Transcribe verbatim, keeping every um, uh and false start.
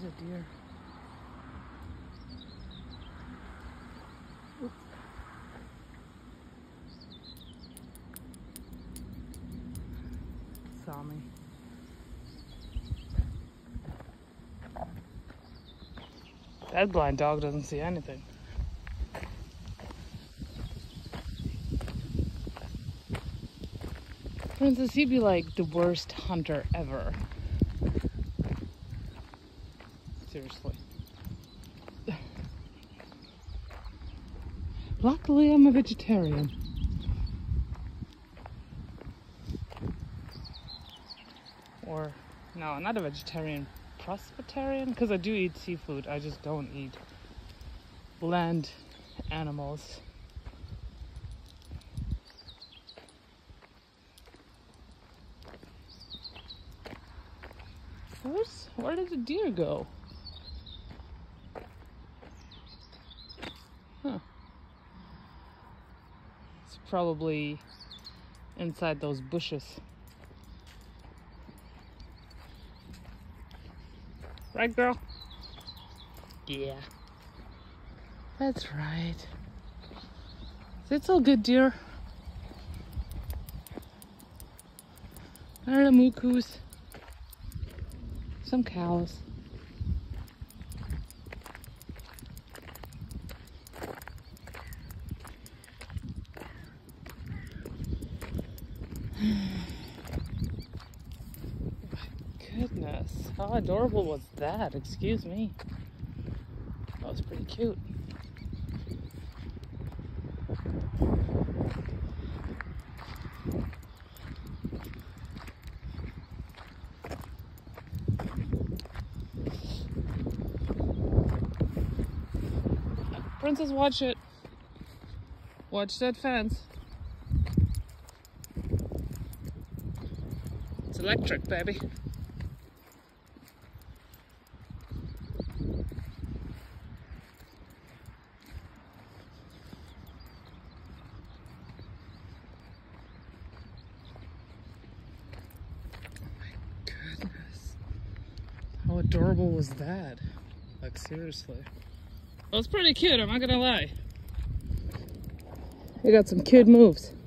There's a deer. Oop. Saw me. That blind dog doesn't see anything. Princess, he'd be like the worst hunter ever. Seriously. Luckily, I'm a vegetarian. Or, no, not a vegetarian, pescatarian, because I do eat seafood. I just don't eat land animals. Where's, where did the deer go? Huh. It's probably inside those bushes. Right, girl? Yeah. That's right. It's all good, dear. There are the mukus. Some cows. Goodness, how adorable was that? Excuse me. That was pretty cute. Princess, watch it. Watch that fence. It's electric, baby. How adorable was that? Like, seriously. Well, it's pretty cute, I'm not gonna lie. We got some cute moves.